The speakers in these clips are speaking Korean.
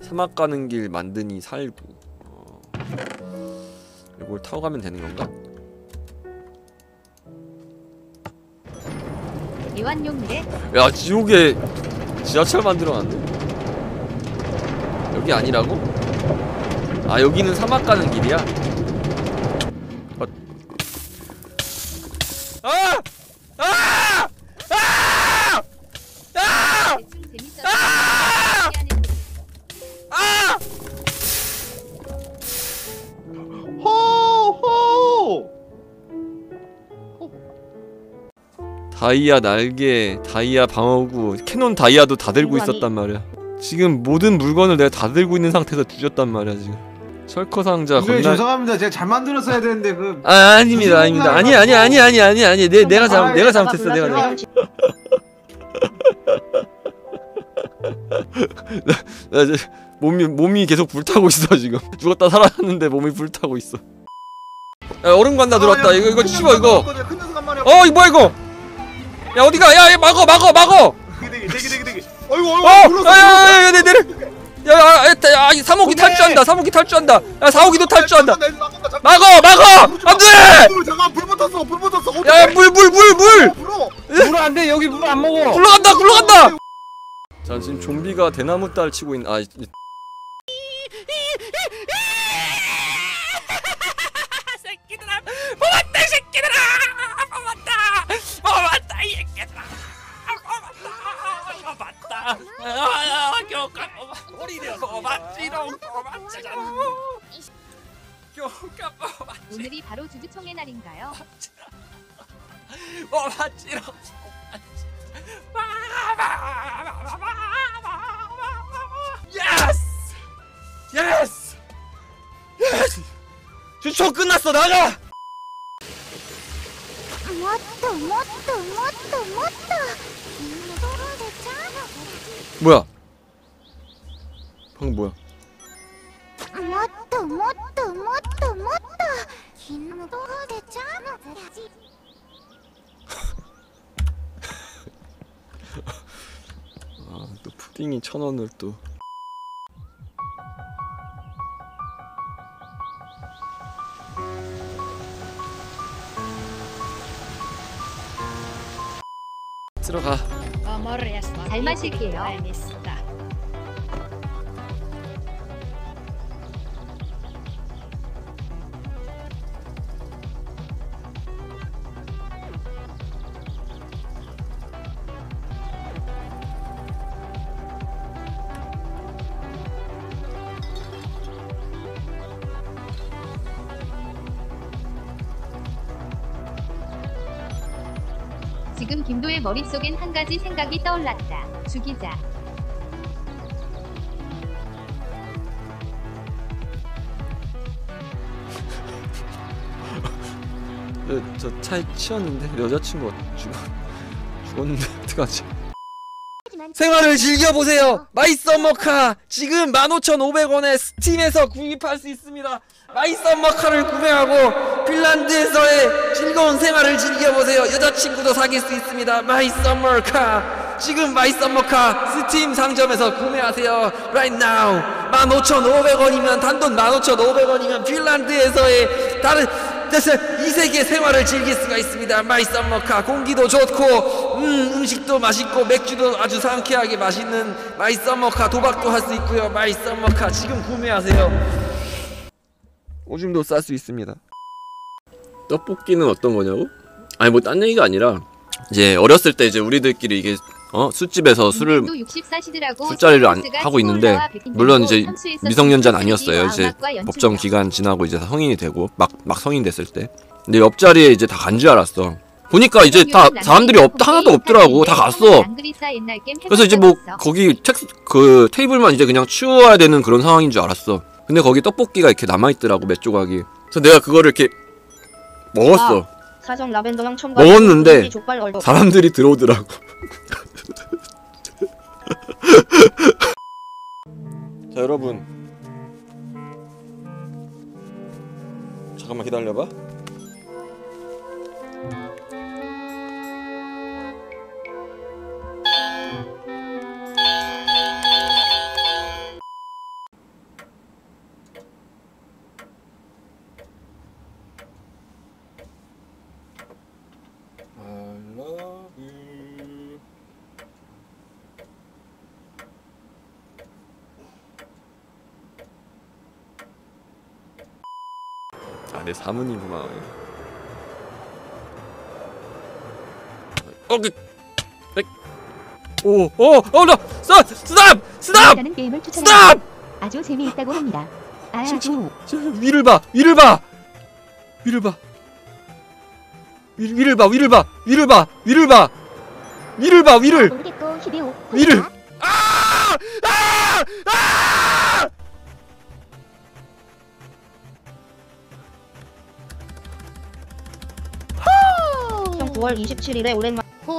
사막 가는 길 만드니 살구. 이걸 타고 가면 되는 건가? 이완용미래. 야, 지옥에 지하철 만들어놨네. 여기 아니라고? 아, 여기는 사막 가는 길이야? 아! 아! 아! 아! 대충 재밌었어. 아! 아! 호호! 다이아 날개, 다이아 방어구, 캐논 다이아도 다 들고 있었단 말이야. 지금 모든 물건을 내가 다 들고 있는 상태에서 뒤졌단 말이야 지금. 철커 상자 선생님 죄송합니다. 제가 잘 만들었어야 되는데 그. 아닙니다. 아니. 내가 잘못했어. 내가 나 이제 몸이 계속 불타고 있어 지금. 죽었다 살아났는데 몸이 불타고 있어. 야, 얼음 관다 들어왔다. 이거 치워 이거. 이거 뭐야 이거? 야 어디가? 야 막어. 되게. 어이구. 야 내려. 야 사모기 탈주한다. 야 사모기도 탈주한다. 막어. 안돼. 잠깐 불 붙었어. 야 물. 물 안 돼. 여기 물 안 먹어. 굴러간다. 자 지금 좀비가 대나무 딸 치고 있는. 새끼들아, 뽑았다 이 새끼들아, 뽑았다 이 새끼들아, 뽑았다. 교과 우리는 뽑았지롱. 교과 뽑았지. 오늘이 바로 주주총회 날인가요? 뽑았지롱. 예스. 주초 끝났어. 나가. 뭐야? 방금 뭐야? 또 푸딩이 1,000원을 또. 들어가. 잘 마실게요. 지금 김도의 머릿속엔 한 가지 생각이 떠올랐다. 죽이자. 저 차에 치였는데 여자친구가 죽었는데 어떡하지? 생활을 즐겨보세요. 마이썸머카 지금 15,500원에 스팀에서 구입할 수 있습니다. 마이썸머카를 구매하고 핀란드에서의 즐거운 생활을 즐겨보세요. 여자친구도 사귈 수 있습니다. 마이썸머카 지금 마이썸머카 스팀 상점에서 구매하세요. Right now 15,500원이면 단돈 15,500원이면 핀란드에서의 다른 이 세계 생활을 즐길 수가 있습니다. 마이썸머카 공기도 좋고 음식도 맛있고 맥주도 아주 상쾌하게 맛있는 마이썸머카 도박도 할 수 있고요. 마이썸머카 지금 구매하세요. 오줌도 쌀 수 있습니다. 떡볶이는 어떤 거냐고? 아니 뭐 딴 얘기가 아니라 이제 어렸을 때 이제 우리들끼리 이게 술집에서 술자리를 하고 있는데 물론 이제 미성년자는 아니었어요. 이제 법정 기간 지나고 이제 성인이 되고 막 성인 됐을 때. 근데 옆자리에 이제 다 간 줄 알았어. 보니까 이제 다 사람들이 하나도 없더라고. 다 갔어. 그래서 이제 뭐 거기 그 테이블만 이제 그냥 치워야 되는 그런 상황인 줄 알았어. 근데 거기 떡볶이가 이렇게 남아있더라고, 몇 조각이. 그래서 내가 그거를 이렇게 먹었어. 사정 라벤더 향 첨가. 먹었는데 사람들이 들어오더라고. 자 여러분 잠깐만 기다려봐. 아, 내 사모님구만. 나 스탑! 라는 게임을 스탑! 추천합니다. 아주 재미있다고 합니다. 아주 위를 봐. 위를 봐. 위를 봐. 위를 봐. 위를 봐. 위를 봐. 위를 봐. 위를 봐. 위를. 모르겠고 히데오 위를. 아! 아! 아! 형 9월 27일에 오랜만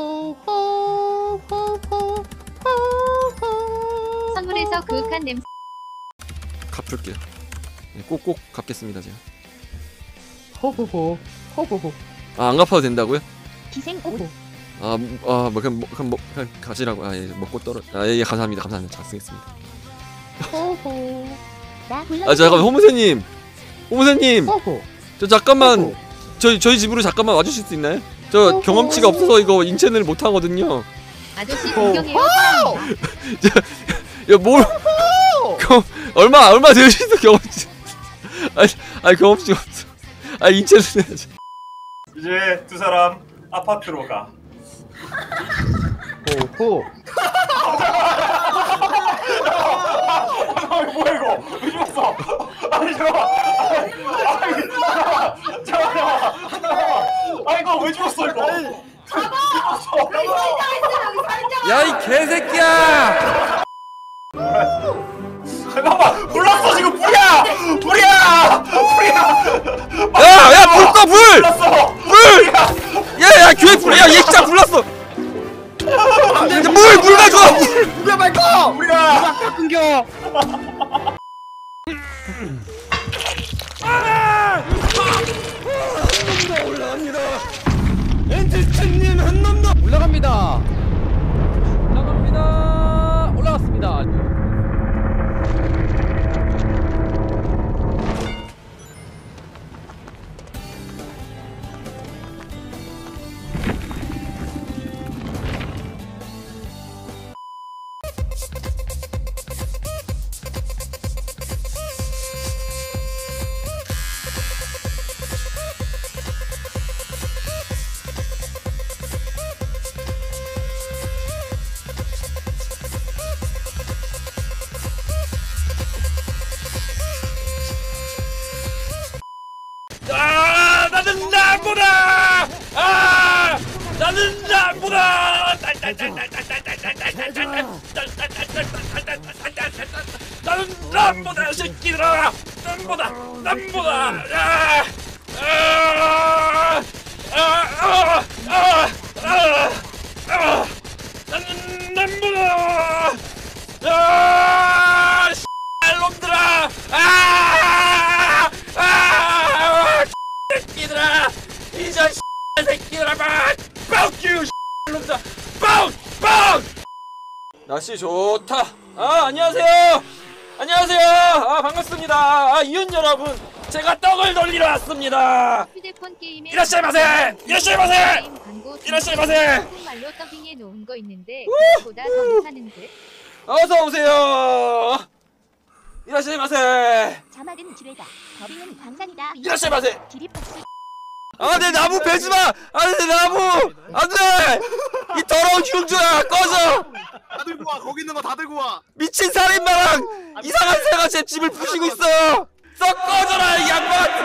선물에서 그윽한 냄새. 갚을게요. 네, 꼭꼭 갚겠습니다, 제가. 호호호 호호호 아, 안 갚아도 된다고요? 기생 오 그냥 가지라고. 아, 예, 먹고 떨어. 아, 예, 감사합니다. 감사합니다. 잘 쓰겠습니다. 호호 나 불러 아, 잠깐만, 호무새님. 호무새님. 호호 저 잠깐만. 저희 집으로 잠깐만 와주실 수 있나요? 저 경험치가 없어서 이거 인체를 못 하거든요. 아저씨 구경해요. 사랑합니다. 야, 뭘? 얼마 되시는 경험치? 아니 경험치가 없어. 아, 인체를 해야지. 이제 두 사람 아파트로 가. 호호. 뭐야 이거? 왜 죽었어? 아니 잠깐만. 잠깐만. 아 이거 왜 죽었어 이거? 야, 이 개새끼야! 잠깐만. 불났어 지금 불이야. 불이야. 야, 불 꺼, 불! 불났어. 불! 야, 교회 불! 야, 얘 진짜 불났어! 물 가져와! 누가 말고? 불이야. 끊겨. 올라갑니다. 엔티스님 한 놈도 올라갑니다. 올라갔습니다. 아, 나는 남보다. 아, 나는 남보다. 나는 남보다 새끼들아. 남보다. 아, 나는 남보다. 아, 놈들아. 새끼들아, 이 자식 새끼들아, 빡큐 놈들아, 빡! 날씨 좋다. 아, 안녕하세요. 아, 반갑습니다. 아, 이웃 여러분, 제가 떡을 돌리러 왔습니다. 휴대폰 게임에 이라시아이 마세. 게임 광고 이라시아이 마세. 말로 더빙해 놓은 거 있는데 그거보다 더 못하는데. 어서 오세요. 이라시아이 마세. 자막은 지뢰다 더빙은 광산이다 이라시아이 마세. 기립박수 아, 내 나무 베지 마! 아, 내 나무! 안 돼! 이 더러운 흉주야! 꺼져! 다 들고 와. 거기 있는 거 다 들고 와. 미친 살인마랑 이상한 새가 제 집을 부시고 있어요! 썩 꺼져라, 이 양반 같은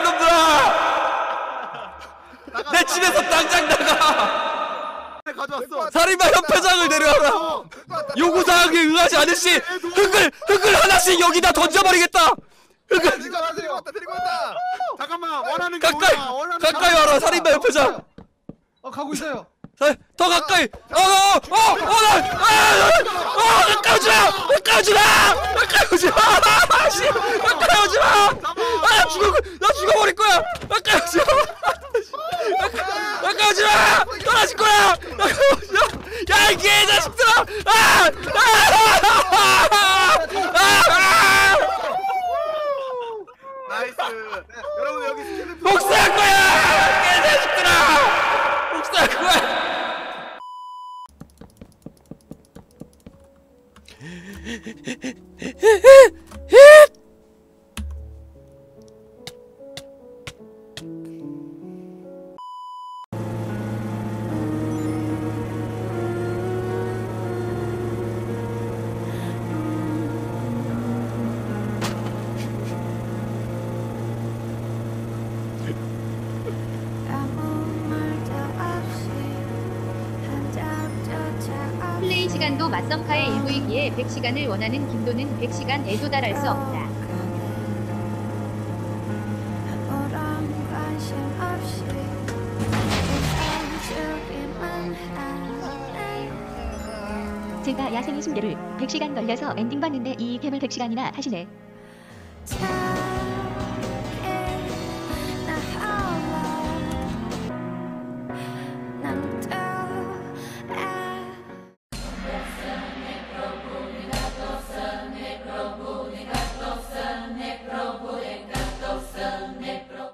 놈들아! 내 집에서 당장 나가! 가져왔어. 살인마 협회장을 데려와라! 요구사항에 응하지 않을 시 흙을 하나씩 여기다 던져버리겠다! 흙을 데리고 왔다. 잠깐만. 원하는 게 가까이! 뭐야? 원하는 가까이 거 와라, 살인마 협회장! 가고 있어요. 더 가까이! 가까이 오지 마! 가까이 오지 마! 가까이 오지 마! 나 죽어버릴 거야! 가까이 오지 마! 가까이 오지 마! 떨어질 거야! 가까이 오지 마! 야, 이 개자식들아! 나이스. 여러분 여기 스켈레톤. 복수할 거야! 개자식들아! 복수할 거야! 맞썸카의 일부이기에 100시간을 원하는 김도는 100시간에도 달할 수 없다. 제가 야생의 숨결을 100시간 걸려서 엔딩 봤는데 이 캠을 100시간이나 하시네.